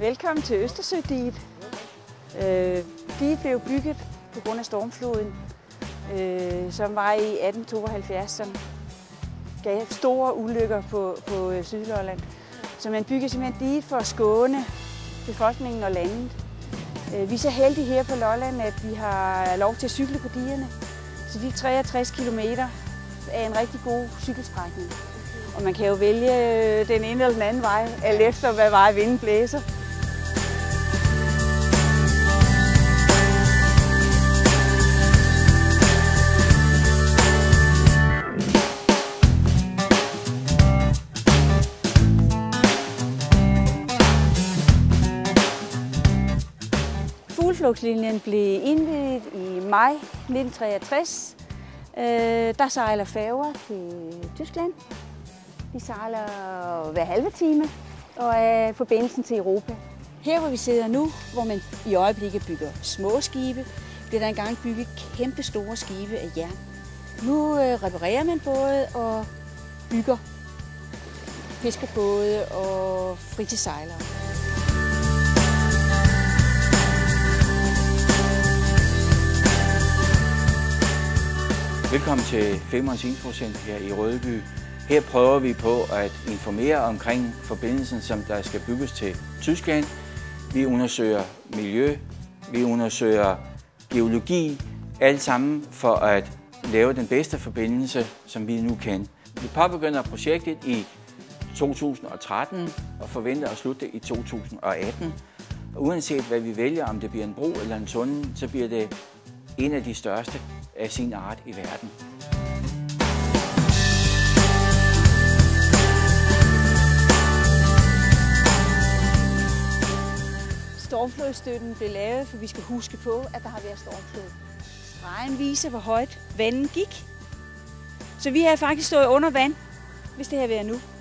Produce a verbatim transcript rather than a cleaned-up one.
Velkommen til Østersødiget. Øh, diget blev bygget på grund af stormfloden, øh, som var i atten tooghalvfjerds, som gav store ulykker på, på Sydlolland. Så man byggede simpelthen diget for at skåne befolkningen og landet. Øh, vi er så heldige her på Lolland, at vi har lov til at cykle på digerne. Så de treogtres kilometer er en rigtig god cykelstrækning. Og man kan jo vælge den ene eller den anden vej, alt efter hvad vej vinden blæser. Fugleflugtslinjen blev indviet i maj nitten treogtres. Der sejler færger til Tyskland. De sejler hver halve time og er forbindelsen til Europa. Her hvor vi sidder nu, hvor man i øjeblikket bygger små skibe, bliver der engang bygget kæmpe store skibe af jern. Nu reparerer man både og bygger fiskerbåde og fritidssejlere. Velkommen til Femern's Infocenter her i Rødby. Her prøver vi på at informere omkring forbindelsen, som der skal bygges til Tyskland. Vi undersøger miljø, vi undersøger geologi, alt sammen for at lave den bedste forbindelse, som vi nu kan. Vi påbegynder projektet i to tusind og tretten og forventer at slutte det i to tusind og atten. Og uanset hvad vi vælger, om det bliver en bro eller en tunnel, så bliver det en af de største af sin art i verden. Stormflodsstøtten blev lavet, for vi skal huske på, at der har været stormflod. Stregen viser, hvor højt vandet gik. Så vi har faktisk stået under vand, hvis det her været nu.